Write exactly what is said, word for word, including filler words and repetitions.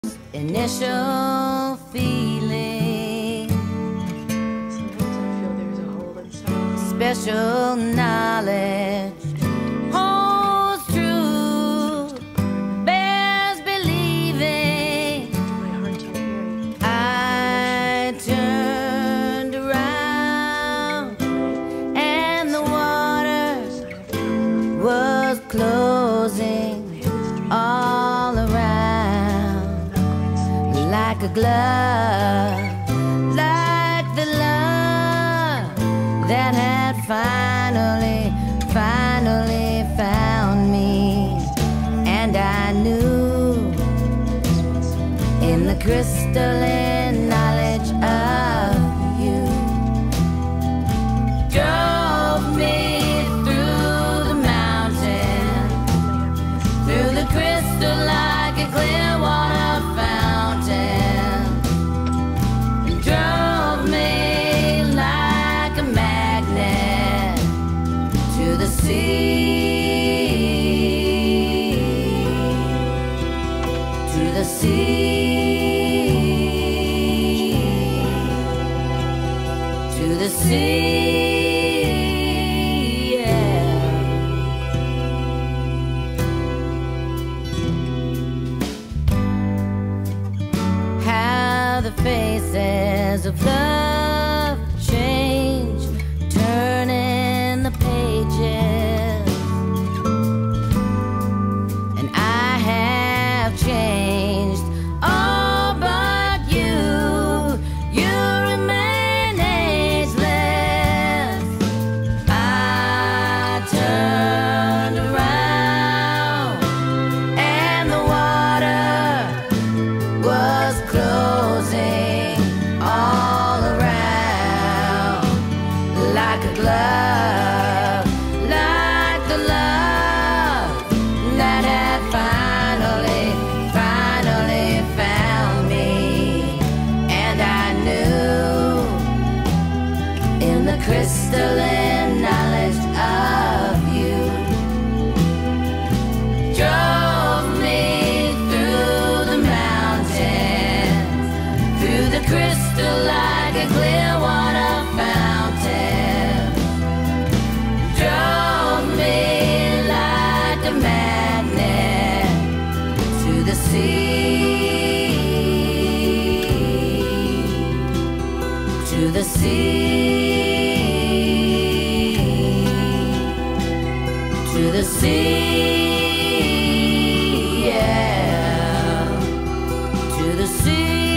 initial feeling, Sometimes I feel there's a hole inside. special knowledge holds true, bears believing. My heart can't hear you. I turned around and the water was closing all around, like a glove, like the love that had finally, finally found me. And I knew in the crystalline knowledge of you, drove me through the mountain, through the crystal like a clear water fountain, and drove me like a magnet to the sea, to the sea, to the sea, yeah. How the faces of love change, turning the pages, and I have changed. All but you, you remain ageless. I turned around and the water was closing all around, like a glove, like the love that had finally, finally found me. And I knew in the crystalline knowledge of you, drove me through the mountains, through the crystal like a clear water fountain, drove me like a magnet to the sea, to the sea, to the sea, yeah, to the sea.